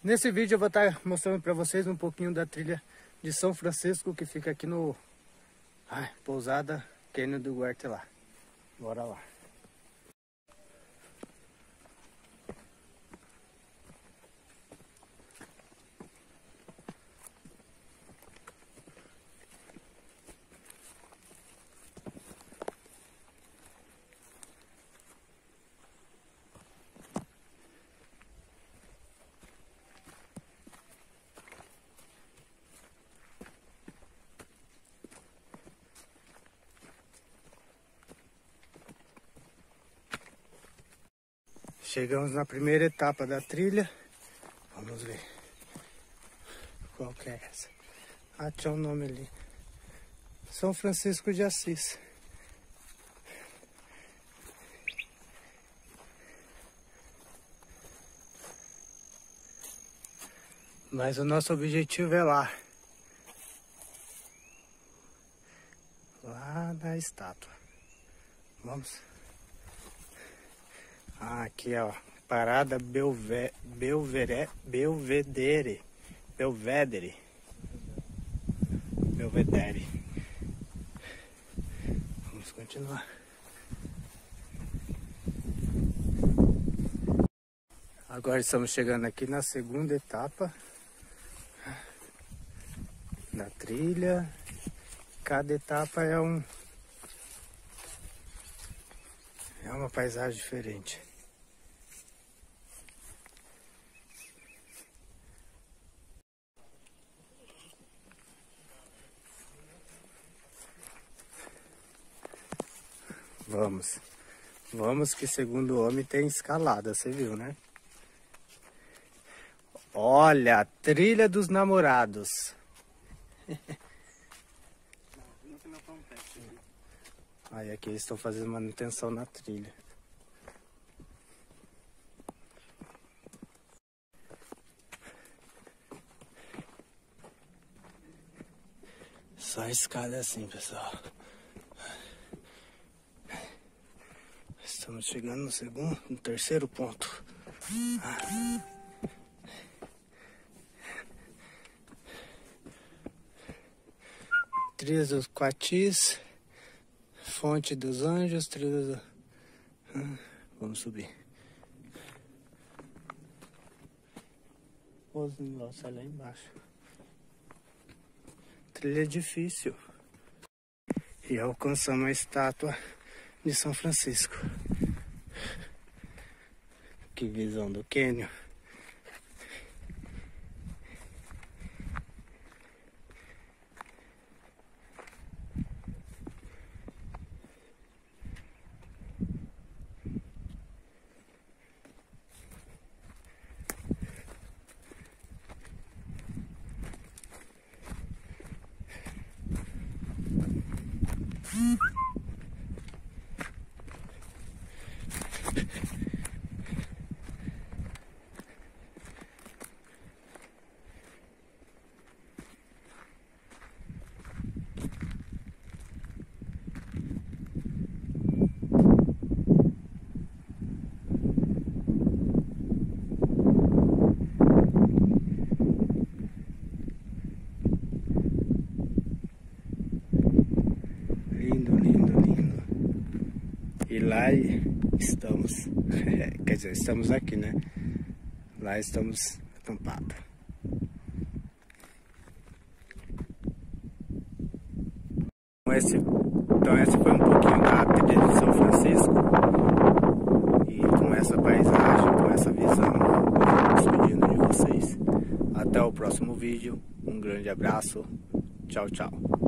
Nesse vídeo eu vou estar mostrando para vocês um pouquinho da trilha de São Francisco, que fica aqui no Pousada Cânion do Guartelá. Bora lá. Chegamos na primeira etapa da trilha. Vamos ver qual que é essa. Ah, tinha um nome ali. São Francisco de Assis. Mas o nosso objetivo é lá. Lá na estátua. Vamos. Ah, aqui ó, Parada Belvedere. Vamos continuar. Agora estamos chegando aqui na segunda etapa da trilha. Cada etapa é uma paisagem diferente. Vamos que segundo o homem tem escalada, você viu, né? Olha, a trilha dos namorados. Aí aqui eles estão fazendo manutenção na trilha. Só a escada assim, pessoal. Estamos chegando no terceiro ponto. Trilha dos Coatis, Fonte dos Anjos, trilha do... Vamos subir. Nossa, lá embaixo. Trilha difícil. E alcançamos a estátua de São Francisco. Que visão do cânion. E lá estamos, quer dizer, estamos aqui, né? Lá estamos acampados. Então esse foi um pouquinho da trilha de São Francisco. E com essa paisagem, com essa visão, eu vou despedindo de vocês. Até o próximo vídeo. Um grande abraço. Tchau, tchau.